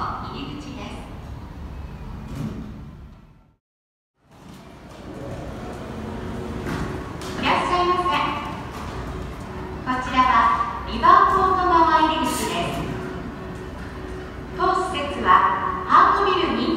の入り口です。いらっしゃいませ。こちらはリバーポート側入り口です。当施設はハートビル